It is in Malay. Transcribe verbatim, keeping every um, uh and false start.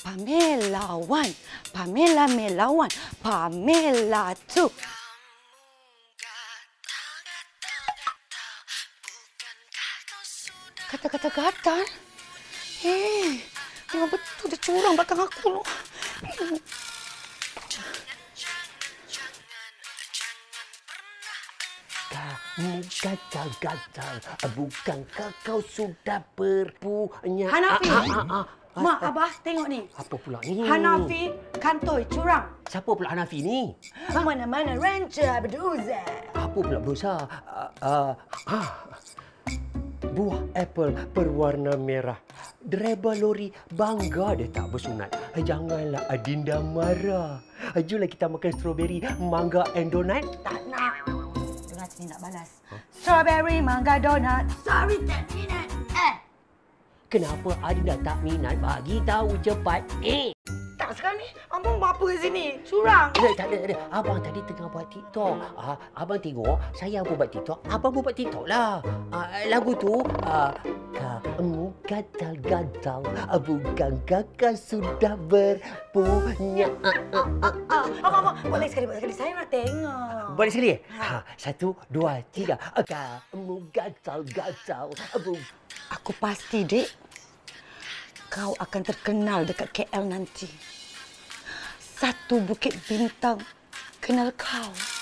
Pamela one, Pamela Melawan, Pamela two. Kata-kata gatal? Eh, memang betul dia curang belakang aku loh. Kamu gatal-gatal, bukankah kau sudah berpunya... Hanafi! Ah, ah, ah, ah. Mak, Abah, tengok ni. Apa pula ni? Hanafi, kantoi, curang. Siapa pula Hanafi ni? Mana-mana ranger berdosa. Apa pula berusaha? Uh, uh, ah. Buah apple berwarna merah. Driver lori bangga dia tak bersunat. Janganlah Adinda marah. Jomlah kita makan strawberry, mangga and donut. Tak nak. Dengar sini nak balas. Huh? Strawberry, mangga, donut. Sorry, tak minat. Eh. Kenapa Adinda tak minat? Bagi tahu cepat. Eh. Tak sekarang ni. Abang buat apa kat sini? Curang. Tak ada, tak ada, tak ada. Abang tadi tengah buat TikTok. Ah, abang tengok saya pun buat TikTok. Abang pun buat TikTok lah. Ah, lagu tu, ah, kamu gatal-gatal, bukankah kau sudah berpunya... Ah, ah, ah, ah. Abang, abang. Boleh sekali, boleh sekali. Saya nak tengok. Boleh sekali? Ha. Satu, dua, tiga. Kamu gatal-gatal. Aku pasti, Dik. Kau akan terkenal dekat K L nanti. Satu Bukit Bintang kenal kau.